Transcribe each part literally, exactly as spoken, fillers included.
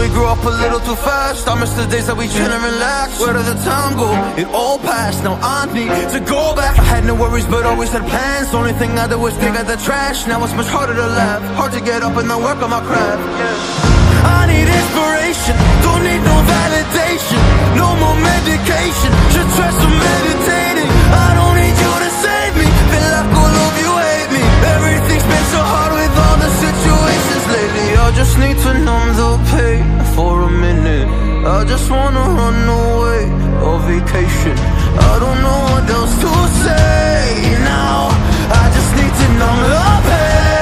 we grew up a little too fast. I miss the days that we chill and relax. Where did the time go? It all passed, now I need to go back. I had no worries but always had plans. Only thing I did was dig out the trash. Now it's much harder to laugh, hard to get up and then work on my craft, yeah. I need inspiration, don't need no validation. No more medication, should try some meditating. I don't need you to save me, feel like all of you hate me. Everything's been so hard with all the situations lately. I just need to numb the pain for a minute. I just wanna run away on vacation. I don't know what else to say now. I just need to numb the pain.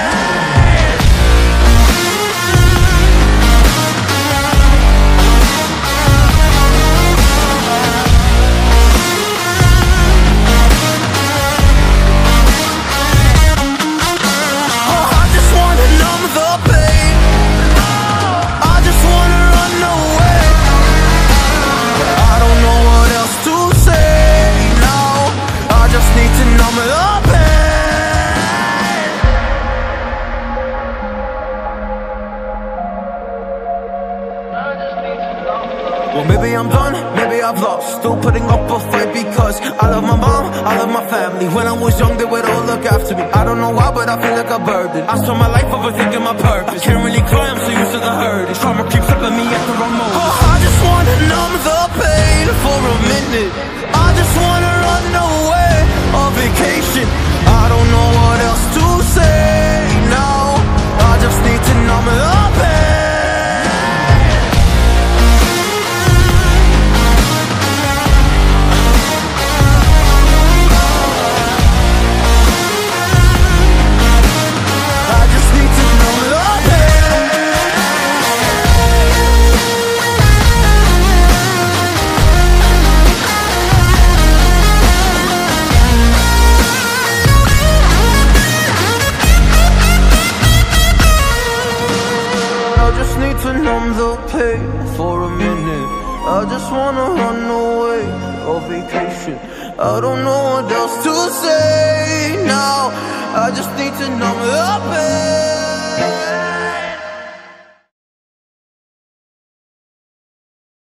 Well, maybe I'm done, maybe I've lost. Still putting up a fight because I love my mom, I love my family. When I was young, they would all look after me. I don't know why, but I feel like a burden. I spend my life overthinking my purpose. Can't really cry, I'm so used to the hurt. Trauma keeps flipping me at the wrong moment. Oh, I just wanna numb the pain for a minute. I just wanna run away on vacation. I don't know what else to say now. I just need to numb the pain. To numb the pain for a minute. I just wanna run away on vacation. I don't know what else to say now. I just need to numb the pain.